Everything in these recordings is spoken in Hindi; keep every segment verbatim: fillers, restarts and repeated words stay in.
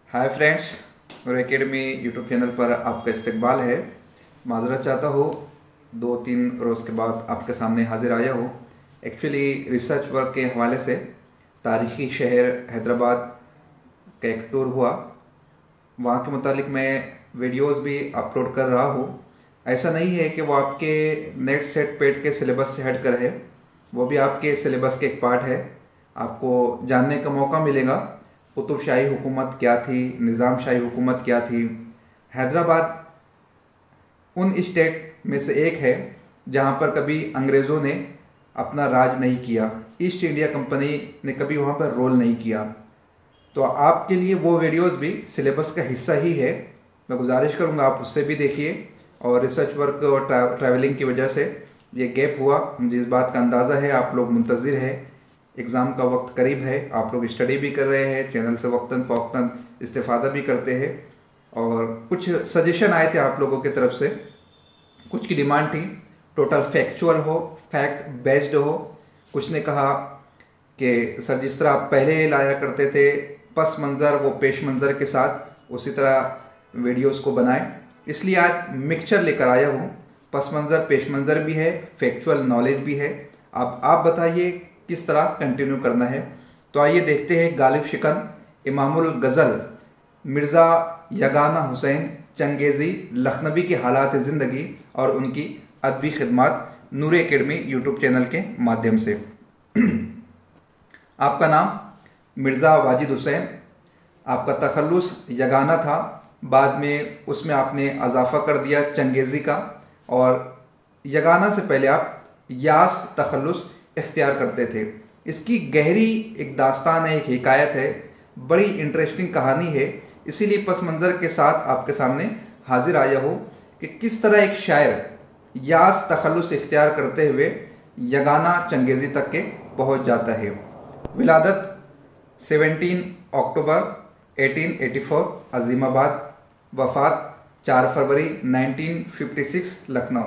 हाय फ्रेंड्स, मेरे एकेडमी यूट्यूब चैनल पर आपका इस्तकबाल है। माजरत चाहता हूँ दो तीन रोज़ के बाद आपके सामने हाजिर आया हूँ। एक्चुअली रिसर्च वर्क के हवाले से तारीख़ी शहर हैदराबाद का एक टूर हुआ, वहाँ के मुतालिक मैं वीडियोस भी अपलोड कर रहा हूँ। ऐसा नहीं है कि वो आपके नेट सेट पेड के सिलेबस से हट कर है, वो भी आपके सिलेबस के एक पार्ट है। आपको जानने का मौका मिलेगा कुतुब शाही हुकूमत क्या थी, निज़ाम शाही हुकूमत क्या थी। हैदराबाद उन स्टेट में से एक है जहाँ पर कभी अंग्रेज़ों ने अपना राज नहीं किया, ईस्ट इंडिया कंपनी ने कभी वहाँ पर रोल नहीं किया। तो आपके लिए वो वीडियोस भी सिलेबस का हिस्सा ही है। मैं गुजारिश करूँगा आप उससे भी देखिए। और रिसर्च वर्क और ट्रा, ट्रैवलिंग की वजह से ये गैप हुआ, मुझे इस बात का अंदाज़ा है आप लोग मुंतज़िर है, एग्ज़ाम का वक्त करीब है, आप लोग स्टडी भी कर रहे हैं, चैनल से वक्तन फ़वक्तन इस्तेफ़ादा भी करते हैं। और कुछ सजेशन आए थे आप लोगों की तरफ से, कुछ की डिमांड थी टोटल फैक्चुअल हो, फैक्ट बेस्ड हो। कुछ ने कहा कि सर जिस तरह आप पहले लाया करते थे पस मंज़र वो पेश मंज़र के साथ, उसी तरह वीडियोस को बनाएं। इसलिए आज मिक्सचर लेकर आया हूँ, पस मंज़र पेश मंज़र भी है, फैक्चुअल नॉलेज भी है। अब आप बताइए किस तरह कंटिन्यू करना है। तो आइए देखते हैं गालिब शिकन, इमामुल गज़ल, मिर्ज़ा यगाना हुसैन चंगेज़ी लखनवी की हालात ज़िंदगी और उनकी अदबी खिदमात नूर एकेडमी यूट्यूब चैनल के माध्यम से। आपका नाम मिर्ज़ा वाजिद हुसैन, आपका तखल्लुस यगाना था, बाद में उसमें आपने अजाफ़ा कर दिया चंगेज़ी का, और यगाना से पहले आप यास तखल्लुस इख्तियार करते थे। इसकी गहरी एक दास्तान है, एक हिकायत है, बड़ी इंटरेस्टिंग कहानी है। इसीलिए पस मंज़र के साथ आपके सामने हाजिर आया हो कि किस तरह एक शायर यास तखल्लुस इख्तियार करते हुए यगाना चंगेज़ी तक के पहुंच जाता है। विलादत सत्रह अक्टूबर अठारह सौ चौरासी अज़ीमाबाद, वफ़ात चार फरवरी उन्नीस सौ छप्पन लखनऊ।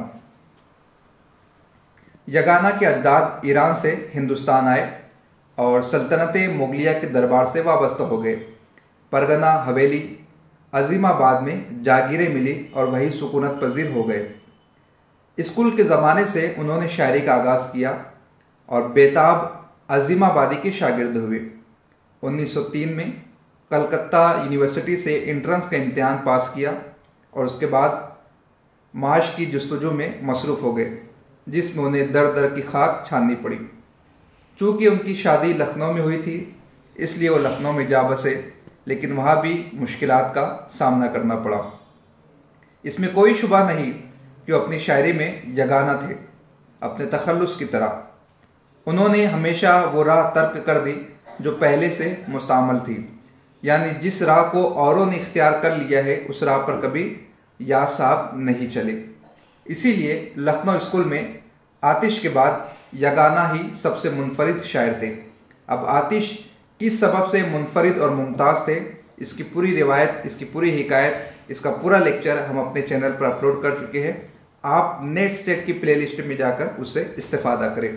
यगाना के अजदाद ईरान से हिंदुस्तान आए और सल्तनत मुगलिया के दरबार से वाबस्ता हो गए। परगना हवेली अज़ीमाबाद में जागीरें मिली और वही सुकूनत पजीर हो गए। स्कूल के ज़माने से उन्होंने शायरी का आगाज़ किया और बेताब अज़ीमाबादी के शागिर्द हुए। उन्नीस सौ तीन में कलकत्ता यूनिवर्सिटी से इंट्रेंस का इम्तिहान पास किया और उसके बाद माश की जस्तजू में मसरूफ़ हो गए, जिसमें उन्हें दर दर की खाक छाननी पड़ी। चूँकि उनकी शादी लखनऊ में हुई थी इसलिए वो लखनऊ में जा बसे, लेकिन वहाँ भी मुश्किलात का सामना करना पड़ा। इसमें कोई शुबा नहीं कि वो अपनी शायरी में यगाना थे, अपने तखल्लुस की तरह। उन्होंने हमेशा वो राह तर्क कर दी जो पहले से मुस्तअमल थी, यानी जिस राह को औरों ने इख्तियार कर लिया है उस राह पर कभी या साहब नहीं चले। इसीलिए लखनऊ स्कूल में आतिश के बाद यगाना ही सबसे मुनफरिद शायर थे। अब आतिश किस सबब से मुनफरिद और मुमताज़ थे, इसकी पूरी रिवायत, इसकी पूरी हिकायत, इसका पूरा लेक्चर हम अपने चैनल पर अपलोड कर चुके हैं। आप नेट सेट की प्लेलिस्ट में जाकर उससे इस्तेफादा करें।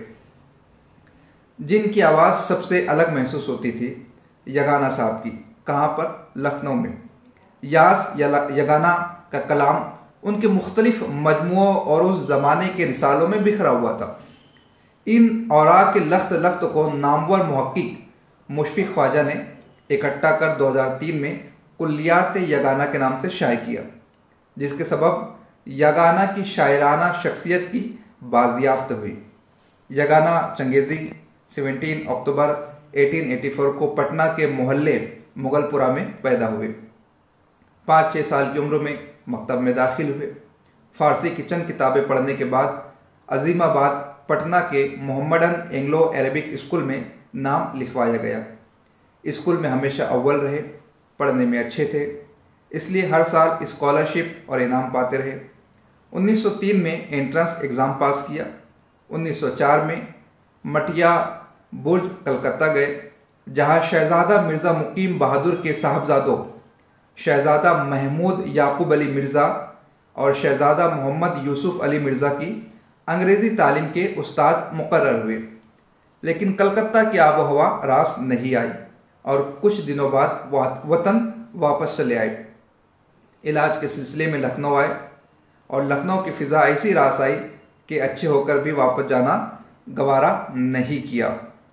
जिनकी आवाज़ सबसे अलग महसूस होती थी यगाना साहब की, कहाँ पर? लखनऊ में। यास या यगाना का कलाम उनके मुख्तलिफ मजमुओं और उस ज़माने के रिसालों में बिखरा हुआ था। इन औरा के लख्त लख्त को नामवर मुहक्किक मुशफ़िक़ ख्वाजा ने इकट्ठा कर दो हज़ार तीन में कुल्लियात यगाना के नाम से शाये किया, जिसके सबब यगाना की शायराना शख्सियत की बाजियाफ्त हुई। यगाना चंगेज़ी सत्रह अक्टूबर अठारह सौ चौरासी को पटना के मोहल्ले मुगलपुरा में पैदा हुए। पाँच छः साल की उम्र में मकतब में दाखिल हुए। फ़ारसी की चंद किताबें पढ़ने के बाद अज़ीमाबाद पटना के मोहम्मडन एंग्लो अरबिक स्कूल में नाम लिखवाया गया। स्कूल में हमेशा अव्वल रहे, पढ़ने में अच्छे थे, इसलिए हर साल स्कॉलरशिप और इनाम पाते रहे। उन्नीस सौ तीन में एंट्रेंस एग्ज़ाम पास किया। उन्नीस सौ चार में मटिया बुर्ज कलकत्ता गए, जहाँ शहज़ादा मिर्ज़ा मुकीम बहादुर के साहबजादों शहज़ादा महमूद याकूब अली मिर्ज़ा और शहज़ादा मोहम्मद यूसुफ़ अली मिर्ज़ा की अंग्रेज़ी तालीम के उस्ताद मुकर्रर हुए। लेकिन कलकत्ता की आबो हवा रास नहीं आई और कुछ दिनों बाद वतन वापस चले आए। इलाज के सिलसिले में लखनऊ आए और लखनऊ की फ़िज़ा ऐसी रास आई कि अच्छे होकर भी वापस जाना गवारा नहीं किया।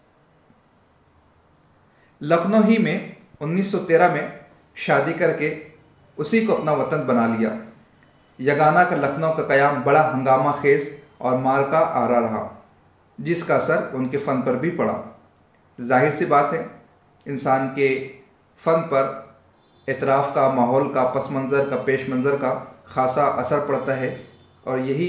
लखनऊ ही में उन्नीस सौ तेरह में शादी करके उसी को अपना वतन बना लिया। यगाना का लखनऊ का क़याम बड़ा हंगामा खेज और मार का आरा रहा, जिसका असर उनके फ़न पर भी पड़ा। जाहिर सी बात है, इंसान के फ़न पर इतराफ़ का, माहौल का, पस मंज़र का, पेश मंज़र का ख़ासा असर पड़ता है और यही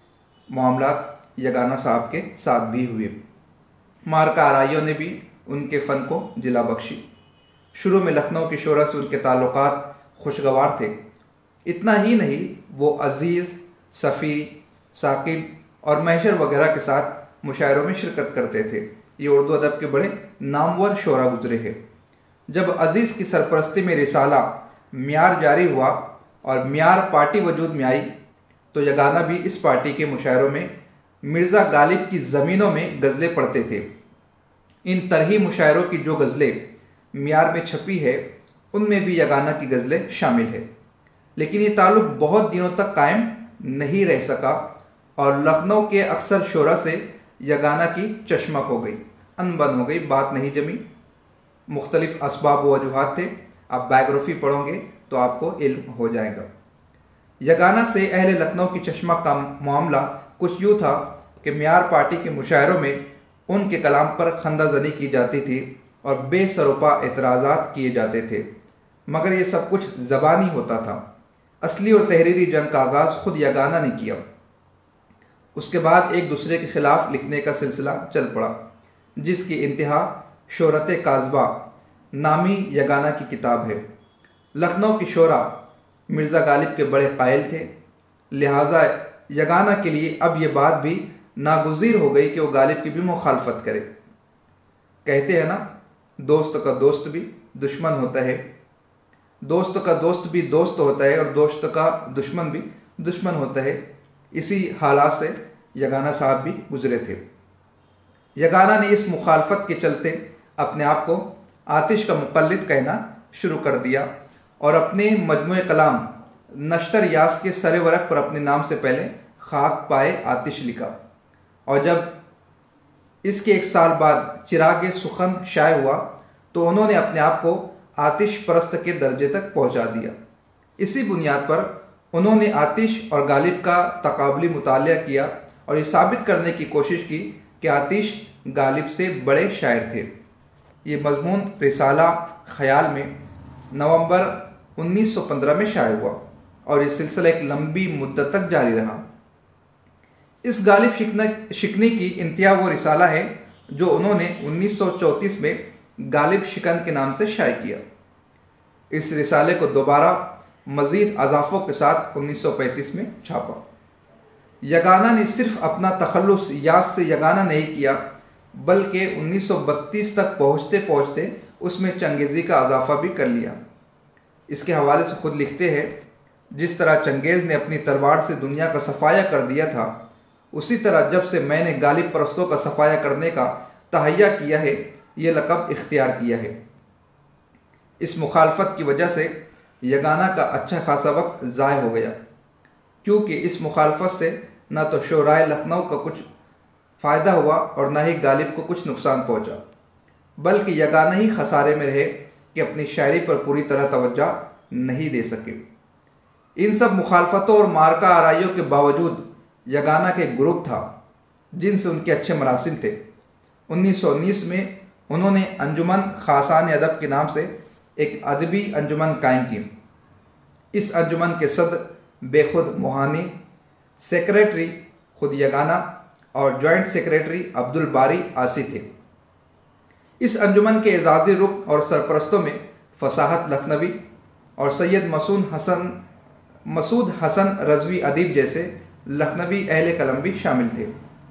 मामलात यगाना साहब के साथ भी हुए। मारका आराइयों ने भी उनके फ़न को जिला बख्शी। शुरू में लखनऊ की शोहरत से उनके ताल्लुकात खुशगवार थे। इतना ही नहीं, वो अज़ीज़, सफ़ी, साकिब और महशर वगैरह के साथ मुशायरों में शिरकत करते थे। ये उर्दू अदब के बड़े नामवर शोरा गुजरे हैं। जब अज़ीज़ की सरपरस्ती में रिसाला म्यार जारी हुआ और म्यार पार्टी वजूद में आई, तो यगाना भी इस पार्टी के मुशायरों में मिर्ज़ा गालिब की ज़मीनों में गज़लें पढ़ते थे। इन तरही मुशायरों की जो गज़लें म्यार में छपी है, उनमें भी यगाना की गज़लें शामिल है। लेकिन ये ताल्लुक़ बहुत दिनों तक कायम नहीं रह सका और लखनऊ के अक्सर शोरा से यगाना की चश्मक हो गई, अनबन हो गई, बात नहीं जमी। मुख्तलिफ असबाब व वजूहात थे। आप बायोग्राफी पढ़ोगे तो आपको इल्म हो जाएगा। यगाना से अहले लखनऊ की चश्मक का मामला कुछ यूँ था कि म्यार पार्टी के मुशायरों में उनके कलाम पर खंदाजनी की जाती थी और बेसरोपा एतराज़ात किए जाते थे, मगर ये सब कुछ ज़बानी होता था। असली और तहरीरी जंग का आगाज़ खुद यगाना ने किया। उसके बाद एक दूसरे के ख़िलाफ़ लिखने का सिलसिला चल पड़ा, जिसकी इंतहा शोहरत काज़बा नामी यगाना की किताब है। लखनऊ की शोरा मिर्ज़ा गालिब के बड़े कायल थे, लिहाजा यगाना के लिए अब ये बात भी नागुज़ीर हो गई कि वो गालिब की भी मुखालफत करे। कहते हैं ना, दोस्त का दोस्त भी दुश्मन होता है, दोस्त का दोस्त भी दोस्त होता है और दोस्त का दुश्मन भी दुश्मन होता है। इसी हालात से यगाना साहब भी गुजरे थे। यगाना ने इस मुखालफत के चलते अपने आप को आतिश का मुक़ल्लिद कहना शुरू कर दिया और अपने मजमूए कलाम नश्तर यास के सरे वरक पर अपने नाम से पहले खाक पाए आतिश लिखा और जब इसके एक साल बाद चिराग सुखन शाये हुआ तो उन्होंने अपने आप को आतिश परस्त के दर्जे तक पहुंचा दिया। इसी बुनियाद पर उन्होंने आतिश और गालिब का तकाबली मुतालिया किया और ये साबित करने की कोशिश की कि आतिश गालिब से बड़े शायर थे। ये मजमून रिसाला ख़याल में नवंबर उन्नीस सौ पंद्रह में शाये हुआ और ये सिलसिला एक लंबी मुद्दत तक जारी रहा। इस गालिब शिकना शिकनी की इंतहा वो रिसाला है जो उन्होंने उन्नीस सौ चौंतीस में गालिब शिकन के नाम से शाये किया। इस रिसाले को दोबारा मज़ीद अज़ाफ़ों के साथ उन्नीस सौ पैंतीस में छापा। यगाना ने सिर्फ अपना तखल्लुस यास से यगाना नहीं किया, बल्कि उन्नीस सौ बत्तीस तक पहुँचते पहुँचते उसमें चंगेज़ी का इजाफ़ा भी कर लिया। इसके हवाले से खुद लिखते हैं, जिस तरह चंगेज़ ने अपनी तलवार से दुनिया का सफाया कर दिया था, उसी तरह जब से मैंने गालिब परस्तों का सफाया करने का तहैया किया है, ये लक़ब इख्तियार किया है। इस मुखालफत की वजह से यगाना का अच्छा खासा वक्त ज़ाय हो गया, क्योंकि इस मुखालफत से न तो शोराए लखनऊ का कुछ फ़ायदा हुआ और न ही गालिब को कुछ नुकसान पहुँचा, बल्कि यगाना ही खसारे में रहे कि अपनी शायरी पर पूरी तरह तवज्जो नहीं दे सके। इन सब मुखालफतों और मारका आराइयों के बावजूद यगाना के ग्रुप था जिनसे उनके अच्छे मरासिम थे। उन्नीस सौ उन्नीस में उन्होंने अंजुमन खासान अदब के नाम से एक अदबी अंजुमन कायम की। इस अंजुमन के सदर बेखुद मोहानी, सेक्रेटरी खुद यगाना और जॉइंट सेक्रेटरी अब्दुल बारी आसी थे। इस अंजुमन के एजाज़ी रुख और सरपरस्तों में फसाहत लखनवी और सैयद मसूद हसन मसूद हसन रज़वी अदीब जैसे लखनवी अहले कलम भी शामिल थे।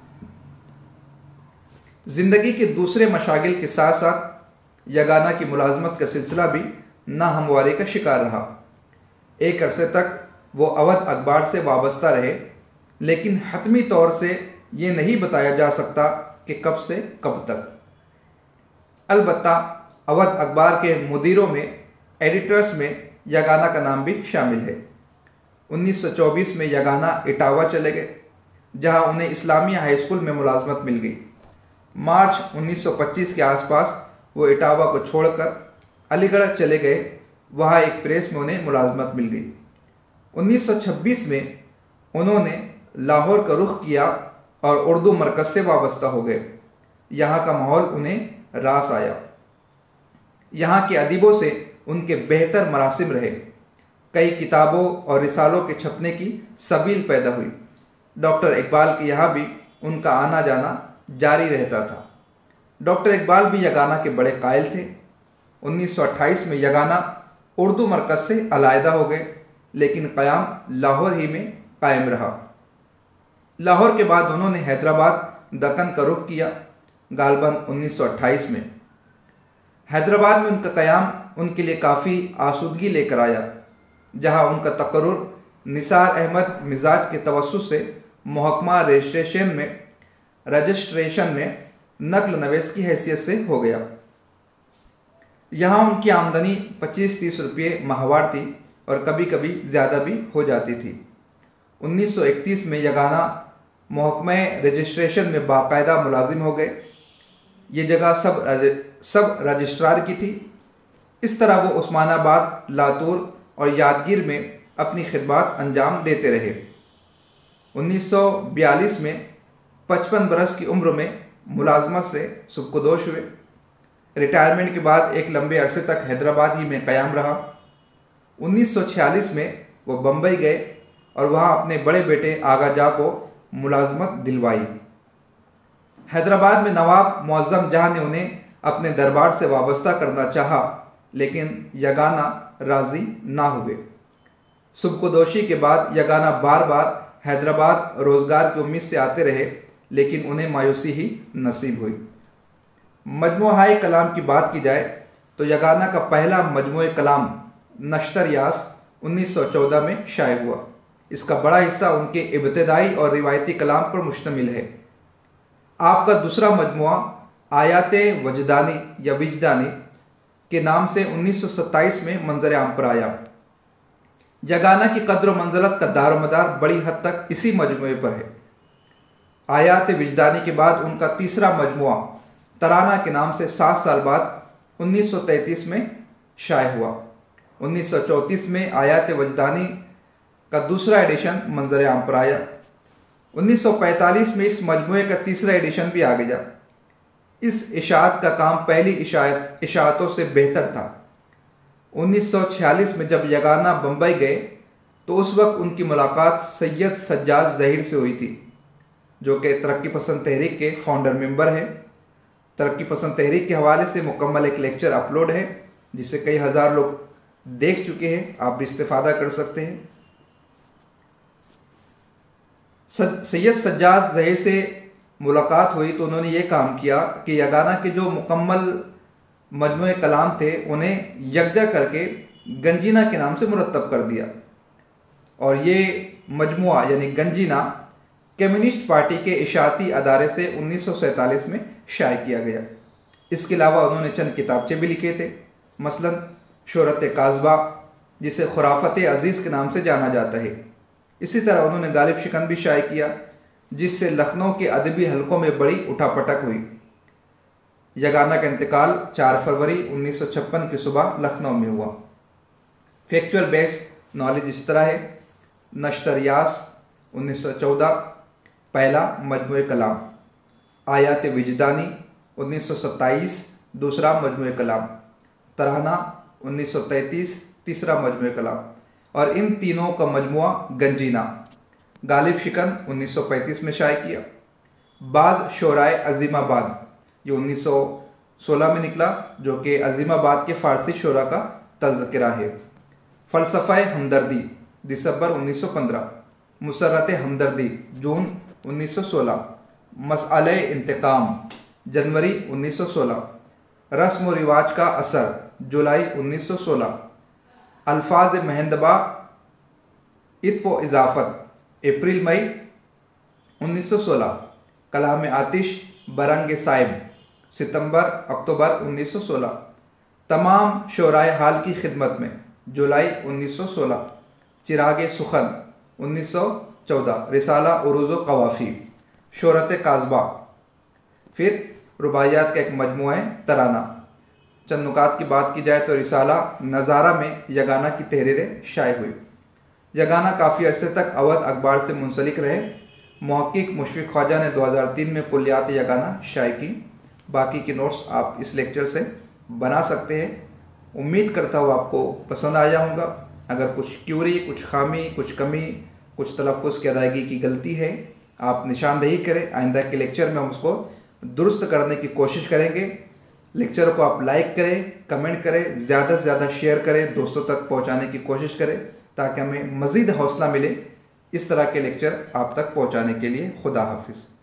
ज़िंदगी के दूसरे मशागिल के साथ साथ यगाना की मुलाजमत का सिलसिला भी नाहमवारी का शिकार रहा। एक अरसे तक वो अवध अखबार से वाबस्ता रहे, लेकिन हतमी तौर से ये नहीं बताया जा सकता कि कब से कब तक। अलबत्ता अवध अखबार के मुदीरों में एडिटर्स में यगाना का नाम भी शामिल है। उन्नीस सौ चौबीस में यगाना इटावा चले गए, जहां उन्हें इस्लामिया हाई स्कूल में मुलाजमत मिल गई। मार्च उन्नीस सौ पच्चीस के आसपास वो इटावा को छोड़कर अलीगढ़ चले गए, वहाँ एक प्रेस में उन्हें मुलाजमत मिल गई। उन्नीस सौ छब्बीस में उन्होंने लाहौर का रुख किया और उर्दू मरकज़ से वाबस्ता हो गए। यहाँ का माहौल उन्हें रास आया। यहाँ के अदीबों से उनके बेहतर मरासिम रहे। कई किताबों और रिसालों के छपने की सबील पैदा हुई। डॉक्टर इकबाल के यहाँ भी उनका आना जाना जारी रहता था। डॉक्टर इकबाल भी यगाना के बड़े कायल थे। उन्नीस सौ अट्ठाईस में यगाना उर्दू मरकज़ से अलहदा हो गए, लेकिन क़याम लाहौर ही में कायम रहा। लाहौर के बाद उन्होंने हैदराबाद दक्कन का रुख किया, गालबन उन्नीस सौ अट्ठाईस में। हैदराबाद में उनका क़याम उनके लिए काफ़ी आसूदगी लेकर आया, जहां उनका तकर्रुर निसार अहमद मिजाज के तवस्सुत से महकमा रजिस्ट्रेशन में रजिस्ट्रेशन में नकल नवेस की हैसियत से हो गया। यहाँ उनकी आमदनी पच्चीस तीस रुपये माहवार थी और कभी कभी ज़्यादा भी हो जाती थी। उन्नीस सौ इकतीस में यगाना महकमा रजिस्ट्रेशन में बाकायदा मुलाजिम हो गए। ये जगह सब सब रजिस्ट्रार की थी। इस तरह वो उस्मानाबाद, लातूर और यादगीर में अपनी खिदमत अंजाम देते रहे। उन्नीस सौ बयालीस में पचपन बरस की उम्र में मुलाजमत से सुबकदोश हुए। रिटायरमेंट के बाद एक लंबे अरसे तक हैदराबाद ही में क़याम रहा। उन्नीस सौ छियालीस में वो बम्बई गए और वहाँ अपने बड़े बेटे आगा जा को मुलाजमत दिलवाई। हैदराबाद में नवाब मुअज़्ज़म जहाँ ने उन्हें अपने दरबार से वाबस्ता करना चाहा, लेकिन यगाना राज़ी ना हुए। सुबकदोशी के बाद यगाना बार बार हैदराबाद रोज़गार की उम्मीद से आते रहे, लेकिन उन्हें मायूसी ही नसीब हुई। मजमूआ कलाम की बात की जाए तो यगाना का पहला मजमूआ कलाम नश्तर यास उन्नीस सौ चौदह में शाये हुआ। इसका बड़ा हिस्सा उनके इब्तिदाई और रिवायती कलाम पर मुश्तमिल है। आपका दूसरा मजमूआ आयात वजदानी या विजदानी के नाम से उन्नीस सौ सत्ताईस में मंजर आम पर आया। यगाना की कद्र मंजलत का दारोमदार बड़ी हद तक इसी मजमूए पर है। आयात विजदानी के बाद उनका तीसरा मजमूआ तराना के नाम से सात साल बाद उन्नीस सौ तैंतीस में शाये हुआ। उन्नीस सौ चौंतीस में आयात वजदानी का दूसरा एडिशन मंजर आम पर आया। उन्नीस सौ पैंतालीस में इस मजमूए का तीसरा एडिशन भी आ गया। इस इशाअत का काम पहली इशाअत इशाअतों से बेहतर था। उन्नीस सौ छियालीस में जब यगाना बम्बई गए तो उस वक्त उनकी मुलाकात सैयद सज्जाद ज़हीर से हुई थी, जो कि तरक्की पसंद तहरीक के फाउंडर मेंबर हैं। तरक्की पसंद तहरीक के हवाले से मुकम्मल एक लेक्चर अपलोड है, जिसे कई हज़ार लोग देख चुके हैं। आप भी इस्तेफादा कर सकते हैं। सैयद सज्जाद ज़हीर से मुलाकात हुई तो उन्होंने ये काम किया कि यगाना के जो मुकम्मल मजमूए कलाम थे उन्हें यकजा करके गंजीना के नाम से मुरतब कर दिया, और ये मजमूआ यानी गंजीना कम्युनिस्ट पार्टी के इशाअती अदारे से उन्नीस सौ सैंतालीस में शाये किया गया। इसके अलावा उन्होंने चंद किताबचे भी लिखे थे, मसलन शोहरत काज़बा, जिसे खुराफत अज़ीज़ के नाम से जाना जाता है। इसी तरह उन्होंने गालिब शिकन भी शाये किया, जिससे लखनऊ के अदबी हलकों में बड़ी उठापटक हुई। यगाना का इंतकाल चार फरवरी उन्नीस सौ छप्पन की सुबह लखनऊ में हुआ। फैक्चुअल बेस्ड नॉलेज इस तरह है। नश्तर यास उन्नीस सौ चौदह पहला मजमूए कलाम, आयात विजदानी उन्नीस सौ सत्ताईस दूसरा मजमूए कलाम, तराना उन्नीस सौ तैंतीस तीसरा मजमूए कलाम, और इन तीनों का मजमुआ गंजीना गालिब शिकन उन्नीस सौ पैंतीस में शाये किया। बाद शोराए अजीमाबाद ये उन्नीस सौ सोलह में निकला, जो कि अजीमाबाद के फ़ारसी शोरा का तज़किरा है। फ़लसफ़ा हमदर्दी दिसंबर उन्नीस सौ पंद्रह, मुसर्रत हमदर्दी जून उन्नीस सौ सोलह, मसअले इंतकाम जनवरी उन्नीस सौ सोलह, रस्म व रिवाज का असर जुलाई उन्नीस सौ सोलह, अल्फाज महंदबा इत्फ़ व इज़ाफ़त अप्रैल मई उन्नीस सौ सोलह, कलाम आतिश बरंग साहिब सितंबर अक्टूबर उन्नीस सौ सोलह, तमाम शोराय हाल की खिदमत में, जुलाई उन्नीस सौ सोलह। चिराग सुखन उन्नीस सौ चौदह। रिसाला उरूज़ कवाफ़ी। शोहरत काज़बा। फिर रुबाइयात का एक मजमू है तराना। चंद नुकात की बात की जाए तो रिसाला नज़ारा में यगाना की तहरीरें शाये हुई। यगाना काफ़ी अरसे तक अवध अखबार से मुंसलिक रहे। मुहक्किक मुशफ़िक़ ख्वाजा ने दो हज़ार तीन में कुल्लियात यगाना शाये की। बाकी की नोट्स आप इस लेक्चर से बना सकते हैं। उम्मीद करता हूँ आपको पसंद आया होगा। अगर कुछ क्यूरी, कुछ खामी, कुछ कमी, कुछ तलफ़्फ़ुज़ की अदायगी की गलती है, आप निशानदेही करें। आइंदा के लेक्चर में हम उसको दुरुस्त करने की कोशिश करेंगे। लेक्चर को आप लाइक करें, कमेंट करें, ज़्यादा से ज़्यादा शेयर करें, दोस्तों तक पहुंचाने की कोशिश करें ताकि हमें मज़ीद हौसला मिले इस तरह के लेक्चर आप तक पहुंचाने के लिए। खुदा हाफिज़।